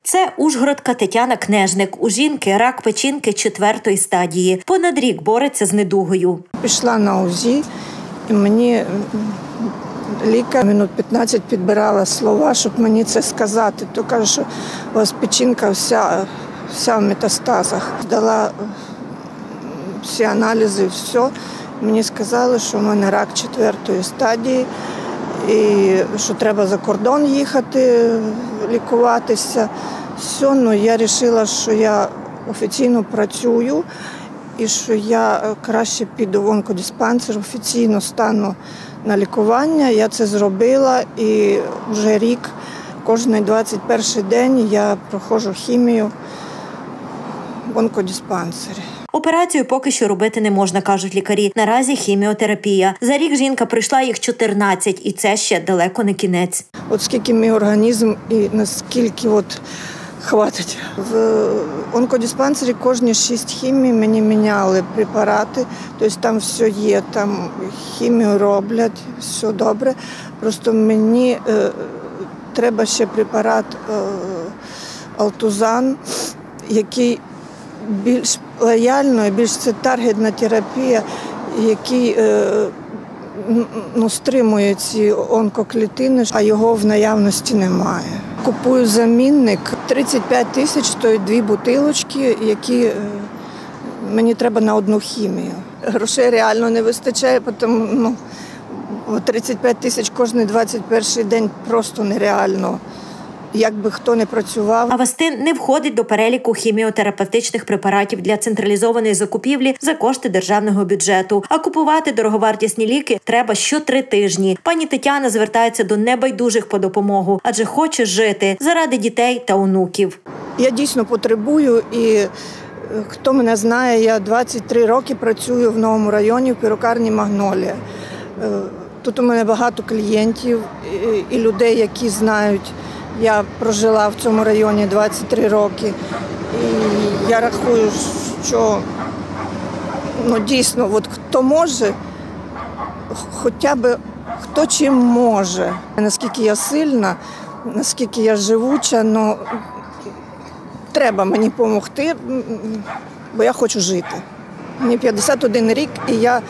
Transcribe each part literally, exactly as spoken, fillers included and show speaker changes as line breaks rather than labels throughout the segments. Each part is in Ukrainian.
Це ужгородка Тетяна Кнежник. У жінки рак печінки четвертої стадії. Понад рік бореться з недугою.
Пішла на УЗІ, і мені лікар минут п'ятнадцять підбирала слова, щоб мені це сказати. То каже, що у вас печінка вся, вся в метастазах. Дала всі аналізи, все. Мені сказали, що в мене рак четвертої стадії і що треба за кордон їхати, лікуватися. Все, ну я вирішила, що я офіційно працюю і що я краще піду в онкодиспансер, офіційно стану на лікування. Я це зробила і вже рік, кожний двадцять перший день я проходжу хімію в онкодиспансері.
Операцію поки що робити не можна, кажуть лікарі. Наразі хіміотерапія. За рік жінка пройшла їх чотирнадцять, і це ще далеко не кінець.
От скільки мій організм і наскільки от хватить. В онкодиспансері кожні шість хімій мені міняли препарати, тобто там все є, там хімію роблять, все добре. Просто мені е, треба ще препарат е, Алтузан, який більш лояльно і більш це таргетна терапія, який е, ну, стримує ці онкоклітини, а його в наявності немає. Купую замінник. тридцять п'ять тисяч стоять дві бутилочки, які е, мені треба на одну хімію. Грошей реально не вистачає, тому ну, тридцять п'ять тисяч кожен двадцять перший день просто нереально. Як би хто не працював.
Авастин не входить до переліку хіміотерапевтичних препаратів для централізованої закупівлі за кошти державного бюджету. А купувати дороговартісні ліки треба що три тижні. Пані Тетяна звертається до небайдужих по допомогу, адже хоче жити заради дітей та онуків.
Я дійсно потребую, і хто мене знає, я двадцять три роки працюю в Новому районі в перукарні «Магнолія». Тут у мене багато клієнтів і людей, які знають. Я прожила в цьому районі двадцять три роки, і я рахую, що ну, дійсно, от хто може, хоча б хто чим може. Наскільки я сильна, наскільки я живуча, ну, треба мені допомогти, бо я хочу жити. Мені п'ятдесят один рік, і я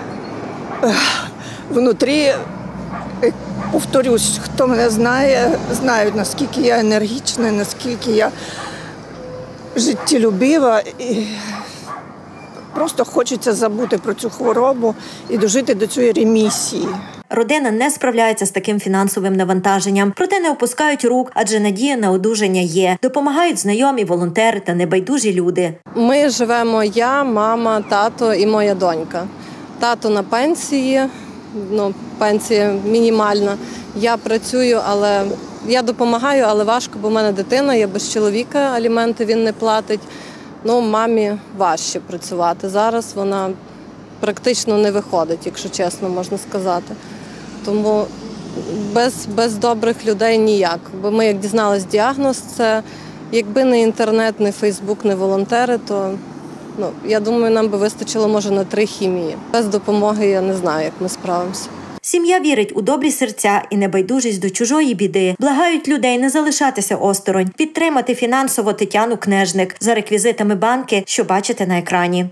внутрі, повторюсь, хто мене знає, знають, наскільки я енергічна, наскільки я життєлюбива. І просто хочеться забути про цю хворобу і дожити до цієї ремісії.
Родина не справляється з таким фінансовим навантаженням, проте не опускають рук, адже надія на одужання є. Допомагають знайомі, волонтери та небайдужі люди.
Ми живемо я, мама, тато і моя донька. Тато на пенсії. Ну, пенсія мінімальна. Я працюю, але я допомагаю, але важко, бо в мене дитина, я без чоловіка, аліменти він не платить. Ну, мамі важче працювати. Зараз вона практично не виходить, якщо чесно можна сказати. Тому без, без добрих людей ніяк. Бо ми, як дізналися діагноз, це якби не інтернет, не Фейсбук, не волонтери, то ну, я думаю, нам би вистачило, може, на три хімії. Без допомоги я не знаю, як ми справимося.
Сім'я вірить у добрі серця і небайдужість до чужої біди. Благають людей не залишатися осторонь, підтримати фінансово Тетяну Кнежник за реквізитами банки, що бачите на екрані.